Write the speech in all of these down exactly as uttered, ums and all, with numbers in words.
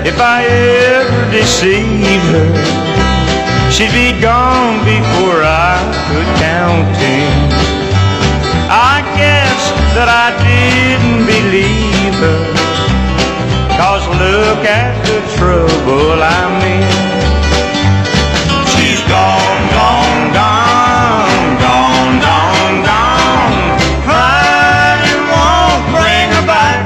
If I ever deceive her, she'd be gone before I could count ten. I guess that I didn't believe her, 'cause look at the trouble I'm in. She's gone, gone, gone, gone, gone, gone. Crying won't bring her back.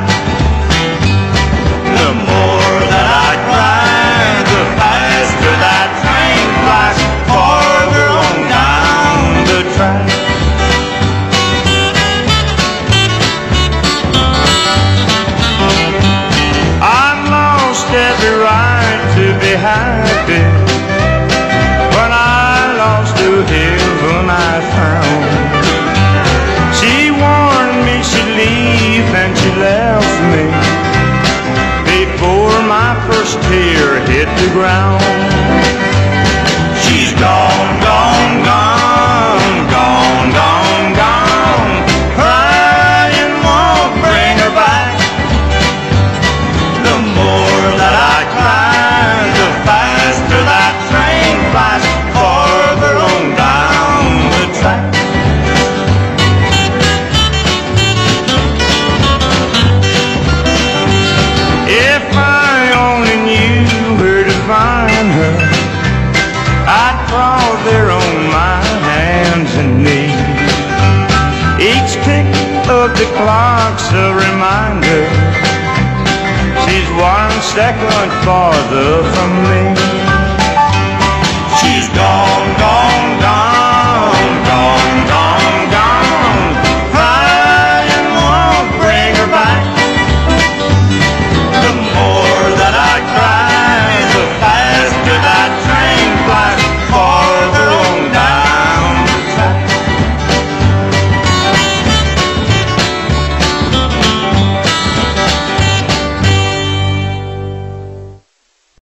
The more that I cry, the faster that train flies farther on down the track. I've lost every right to be happy. When I lost the heaven I found, she warned me she'd leave and she left me before my first tear hit the ground. She's gone, gone, gone, gone, gone, gone. Crying won't bring her back. The more that I cry, the faster that train flies farther on down the track. If I only knew where to find her, I'd crawl there on my hands and knees. Each tick of the clock's a reminder she's one second farther from me. She's gone,